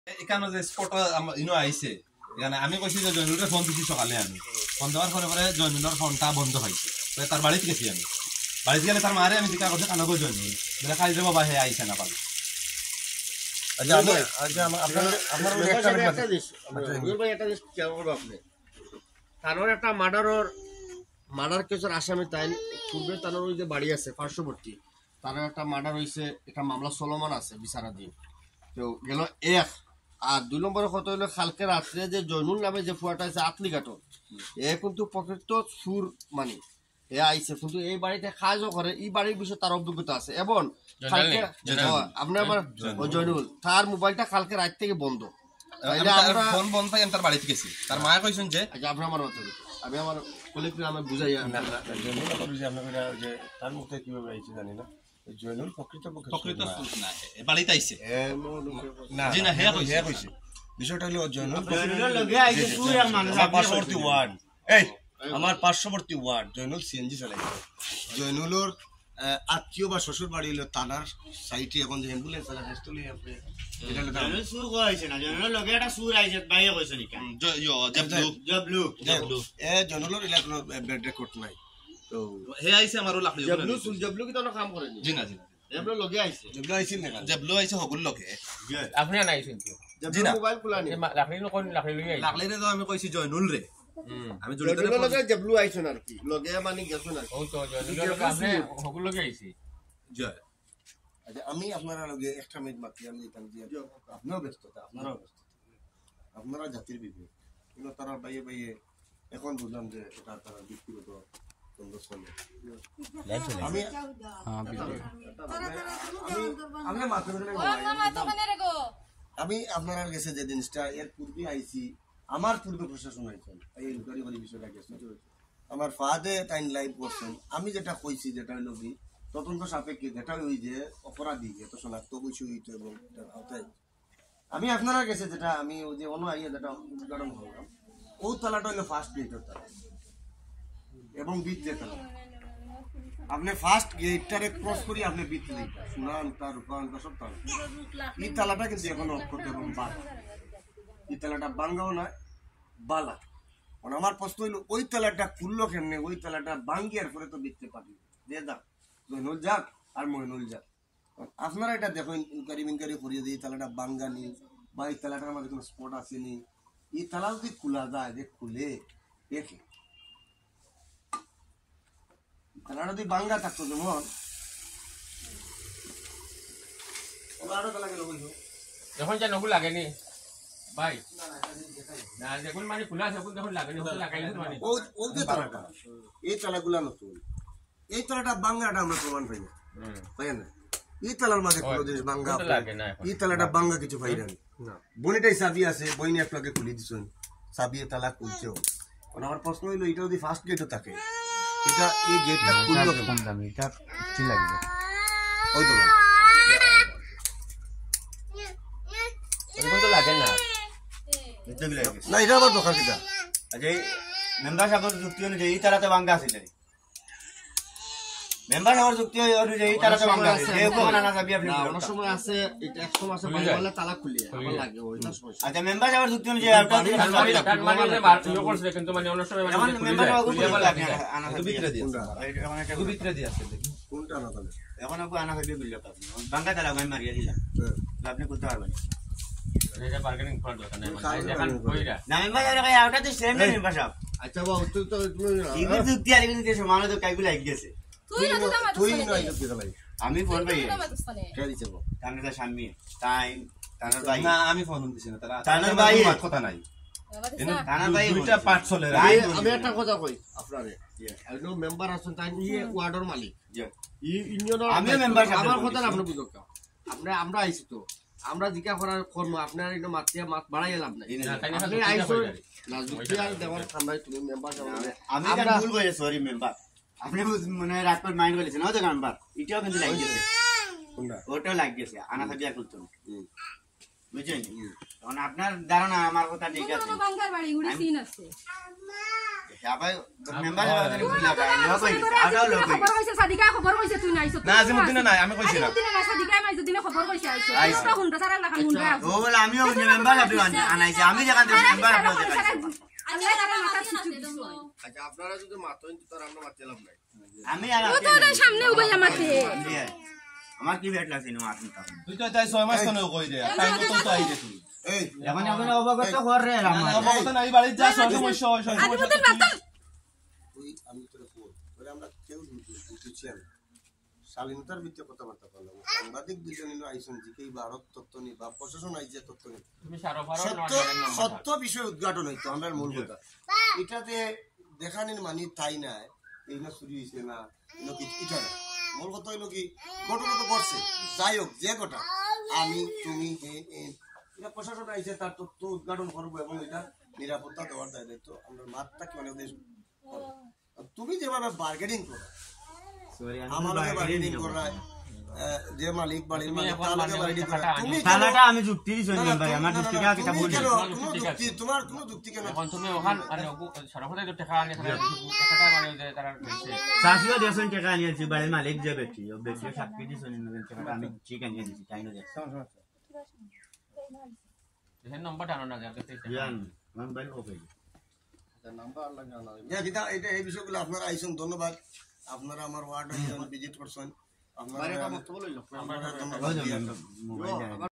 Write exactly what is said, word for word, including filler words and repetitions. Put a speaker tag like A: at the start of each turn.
A: এখানে যে স্পট ইনো আইছে এখানে আমি কইছি যে জয়নুলের ফোন দিছি সকালে আমি ফোন দেওয়ার পরে পরে জয়নুলের ফোনটা বন্ধ হয়েছে তো তার বাড়িতে গেছি আমি বাড়িতে গেলে তার মারে আমি জিজ্ঞাসা করছি কানো গো জয়নুল বলে কাল যে বাবা হে আইছে না পারে আচ্ছা আমি আচ্ছা আপনার আপনার একটা একটা দিস রুল ভাই একটা দিস কি করব আপনি তারপর একটা মার্ডারর মার্ডার কেসের আসামি তাই পূর্বে তার ওই যে বাড়ি আছে পার্শ্ববর্তী তার একটা মার্ডার হইছে একটা মামলা চলমান আছে বিচারাধীন তো গেল এক আর দুই নম্বরে কত হইলো কালকে রাত্রে যে জয়নুল নামে যে ফুয়াটা আছে আতলিঘাটও এ কিন্তু প্রকৃত সুর মানে এ আইছে কিন্তু এই বাড়িতে কাজও করে এই বাড়ির বিষয়ে তার অভিজ্ঞতা আছে এবং কালকে আপনি আমার জয়নুল তার মোবাইলটা কালকে রাত থেকে বন্ধ আমরা ফোন বন্ধ পাই আমি তার বাড়িতে গেছি তার মা কইছেন যে আচ্ছা আপনি আমার কথা আমি আমার কলিগকে আমি বুঝাই না জয়নুল যে আপনারা যে তার মুখে কিভাবে আইছে জানি না জয়নুল প্রকৃত প্রকৃত সুর না এ বাড়িতে আইছে না জি না হে কইছে হে কইছে বিষয়টা হলো জয়নুল জয়নুল লগে আইছে সুর মানে পার্শ্ববর্তী ওয়ার্ড এই আমার পার্শ্ববর্তী ওয়ার্ড জয়নুল সিএনজি চালাইছে জয়নুলর আত্মীয় বা শ্বশুর বাড়ি হলো তানার সাইটে এখন যে অ্যাম্বুলেন্স আছে হেস্টলি আপনি এটা হলো জয়নুল সুর কইছে না জয়নুল লগে একটা সুর আইছে বাইরে কইছে নি কেন জয় জবলু জবলু জবলু এ জয়নুলর ইলাকনো বেড রেকর্ড নাই তো হে আইছে আমারও লাখলি জবলু সুল জবলু কি তো কাম করেনি জি না জি না জবলু লগে আইছে জবলু আইছে না জবলু আইছে হগুল লগে আপনি না আইছেন জবলু মোবাইল খোলানি লাখলি কোন লাখলি লই আইছে লাখলি রে তো আমি কইছি জয়নুল রে আমি জয়নুল লগে জবলু আইছে না কি লগে মানে গেছো না ও তো জয়নুল লগে আপনি হগুল লগে আইছে জয় আচ্ছা আমি আপনারা লগে একটা মিনিট মাত্র আমি এখান দিয়ে আপনিও ব্যস্ততা আপনারাও ব্যস্ত আপনারা জাতির বিবেক কিন্তু তারা বাইয়ে বাইয়ে এখন বুঝলাম যে এটা তারা ব্যক্তিগত আমি আমি আপনার কাছে যে জিনিসটা এর পূর্বে আইছি আমার পূর্বে প্রশাসন আইছেন এই ইনকোয়ারি করি বিষয়টা গেছে আমার ফাদে টাইম লাইভ করছেন আমি যেটা কইছি যেটা হইল কি তদন্ত সাপেক্ষে যেটা ওই যে অপরাধী এত শনাক্ত বৈশি হইতো এবং আমি আপনার কাছে যেটা আমি ওই যে অন্য আইয়া যেটা উদ্ঘাটন করলাম ও তালাটা হইলো ফার্স্ট গেটের তালা এবং বিদ্যে তালা আপনি ফার্স্ট গেটটারে ক্রস করি আপনি বিদ্যে দিতে সোনান্তা রূপান্তা সব তালা এই তালাটা কিন্তু এখন অক্ষত এবং বালা এই তালাটা বাঙ্গাও নয় বালা কারণ আমার প্রশ্ন হইলো ওই তালাটা খুললো কেমনে ওই তালাটা বাঙ্গিয়ার পরে তো বিদ্যে পাবি দিয়ে দাও জয়নুল যাক আর মইনুল যাক আপনারা এটা দেখেন ইনকোয়ারি মিনকোয়ারি করিয়ে দিই তালাটা বাঙ্গানি বা এই তালাটার মধ্যে কোনো স্পট আসেনি এই তালা যদি খোলা যায় যে খুলে দেখে তালাটা যদি বাঙ্গা থাকতো যেমন আরো তালা গেল যখন যা নগুল লাগেনি ভাই না দেখুন মানে খোলা আছে যখন লাগেনি লাগাইলে মানে ও যে তালাটা এই তালাগুলা নতুন এই তালাটা বাঙ্গাটা আমরা প্রমাণ পাই না পাই না এই তালার মাঝে কোনো জিনিস বাঙ্গা এই তালাটা বাঙ্গা কিছু পাই না বনিটাই চাবি আছে বইনি একটু খুলি দিচ্ছেন চাবিয়ে তালা খুলছেও আমার প্রশ্ন হইলো এটা যদি ফার্স্ট গেটও থাকে এটা এই গেটটা খুললো কেমন দামি এটা কি লাগবে ওই তো এরকম তো লাগে না না এটা আবার দোকান কিটা আচ্ছা এই মেম্বার সাহেবের যুক্তি অনুযায়ী এই তালাতে বাঙ্গা আছে মেম্বার আমার যুক্তি অনুযায়ী তারা তো বাঙ্গা আছে যে কোন আনা যাবে আপনি অন্য সময় আছে এটা এক সময় আছে বাঙ্গালে তালা খুলে আবার লাগে ওইটা সমস্যা আচ্ছা মেম্বার আমার যুক্তি অনুযায়ী আপনি তার মানে যে মারপিও করছে কিন্তু মানে অন্য সময় মানে মেম্বার খুলে আবার লাগে আনা ভিতরে দিয়ে এখন একটা ভিতরে দিয়ে আছে দেখুন কোনটা আনা তাহলে এখন আপনি আনা যাবে বললে আপনি বাঙ্গা তালা আমি মারিয়া দিলাম আপনি করতে পারবেন এটা বার্গেনিং করার দরকার নাই মানে এখন কইরা না মেম্বার আরে আউটা তো সেম মেম্বার সাহেব আচ্ছা বাবু তুই তো কি যুক্তি আর কিন্তু সমান তো কাইগুলো লাগ গেছে আমি ফোন পাই তার স্বামী তাই তানার ভাই না আমি ফোন দিছি না তানার ভাই কথা নাই তানার ভাই দুইটা পার্ট চলে আমি একটা কথা কই আপনারে একজন মেম্বার আছেন তাই নিয়ে ওয়ার্ডের মালিক ই ইউনিয়নের আমি মেম্বার আমার কথা আপনি বুঝুন আপনি আমরা আইছি তো আমরা জিকা করার কর্ম আপনার এটা মাতিয়া মাত বাড়াই এলাম না আপনি আইছো না যুক্তি আর দেওয়ার সামনে তুমি মেম্বার আমি এটা ভুল কইছি সরি মেম্বার আপনি মানে রাত পর মাইন্ড বলেছেন ওই তো নাম্বার এটাও কিন্তু লাগ গেছে ওটাও লাগ গেছে আনা থাকি আর করতে বুঝছেন তখন আপনার ধারণা আমার কথা ঠিক আছে বাঙ্গার বাড়ি গুড়ি সিন আছে
B: হ্যাঁ ভাই মেম্বার জানি বুঝলা ভাই লোক হইছে আটাও লোক হইছে
C: খবর কইছে সাদিকা খবর কইছে তুই নাইছ
A: না আজিমুদ্দিন নাই আমি কইছি না
C: আজিমুদ্দিন নাই সাদিকা মাইজুদ্দিন খবর কইছে আইছো তোমরা হুন্ডা সারা লাখান হুন্ডা
B: ও বলে আমিও মেম্বার আপনি আনাইছে আমি যেখান থেকে মেম্বার আপনি দেখাইছি
C: আল্লাহ তাআলা মাথা ছুটি দিছো
D: আচ্ছা আপনারা যদি মাতন তার আমরা মারতে লাভ নাই
B: আমি আর
C: ও তো ওদের সামনে উবাই আমাতে
B: আমার কি ভেট লাগছে না আপনি তখন
A: তুই তো তাই ছয় মাস কেন কই দে টাইম মতো তো আই দে তুই
D: এই
B: এখন আপনি অবগত কর রে আমার
A: অবগত নাই বাড়ি যা সব সমস্যা হয় সব
C: আজিমুদ্দিন বাতন
D: তুই আমি তোরে ফোন করে আমরা কেউ বুঝতেছি আমি শালীনতার ভিত্তিতে কথাবার্তা বললাম সাংবাদিক দুজন আইসন যে এই ভারত তত্ত্ব নি বা প্রশাসন আইছে তত্ত্ব নি
E: তুমি সারা ভারত
D: সত্য সত্য বিষয় উদ্ঘাটন হইতো আমরা মূল কথা এটাতে দেখানির মানি তাই নাই এই না চুরি হয়েছে না এটা না মূল কথা হইলো কি ঘটনা তো ঘটছে যাই হোক যে ঘটা আমি তুমি এটা প্রশাসন আইছে তার তথ্য উদ্ঘাটন করবো এবং এটা নিরাপত্তা দেওয়ার দায়িত্ব আমরা মাত্রা কি অনেক দেশ তুমি যেভাবে বার্গেনিং করো আমার বার্গেনিং করা যে মালিক বাড়ির মালিক তাহলে বার্গেনিং করা তুমি
B: তালাটা আমি যুক্তি দিছি ভাই আমার যুক্তিটা কিটা বলি
D: তোমার কোনো যুক্তি কেন
E: এখন তুমি ওখান মানে সারা ভারত তো টাকা আনি টাকাটা মানে যে তারা দিছে
B: সাসিও দেশন টাকা নিয়েছি বাড়ির মালিক যে ব্যক্তি ও ব্যক্তি সাক্ষী দিছি না টাকাটা আমি ঠিক আনিয়ে দিছি তাই না দেখো
E: এই নাম্বারটা আনো না যাতে
B: জান মান বাইল ওকে
D: নাম্বার লাগা না এটা এটা এই বিষয়গুলো আপনারা আইছেন ধন্যবাদ আপনারা আমার ওয়ার্ড ভিজিট করছেন আপনারা
E: বাইরে কাম করতে বললো
D: আপনারা ধন্যবাদ